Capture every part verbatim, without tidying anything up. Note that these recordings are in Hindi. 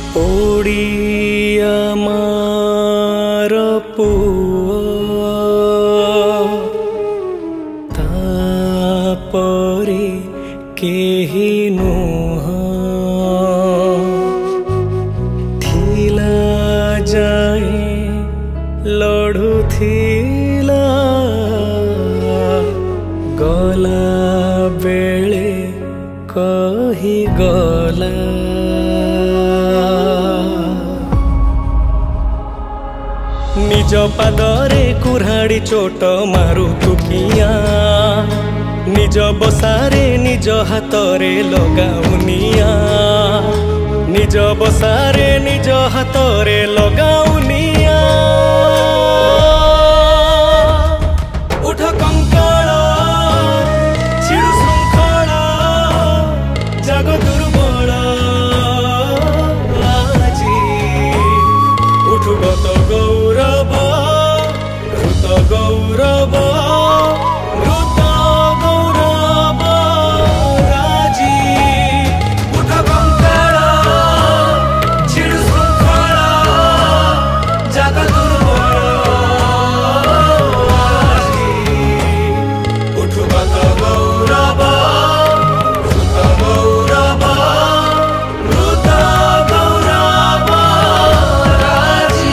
ओडिया मार पुआ तापरे केही नुह थिला जाए लड़ुथिला गला बेले कही गला निज पादरे कुराड़ी चोट मारु तुकिया निज बसारे निज हातरे लगाउनिया निज बसारे निज हातरे लगाउनिया उठ कंकाल छिड़ु शृंखल जग दुर्बल आजी उठु गत गौरव ऋत गौरव ऋत गौरव राजी उठ कंकाल छिड़ु शृंखल जग दुर्बल आजी उठु गत गौरव ऋत गौरव ऋत गौरव राजी।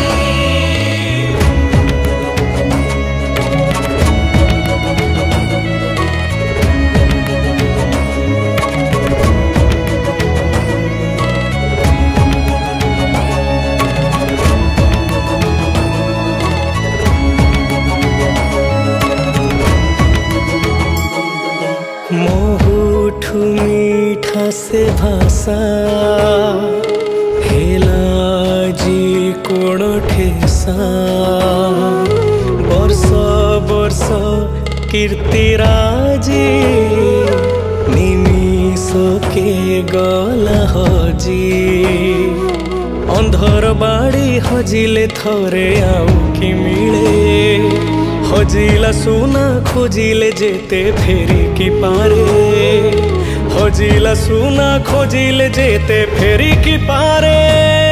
मोहुठु मीठा से भाषा हेला जी कोण ठेसा वर्ष वर्ष कीर्तिराजी निमिष के गला हजी अंधर बाड़ी हजिले थरे आउ कि मिले हजिला सुना खोजिले जेते फेरी की पारे हजिला सुना खोजिले जेते फेरी की पारे।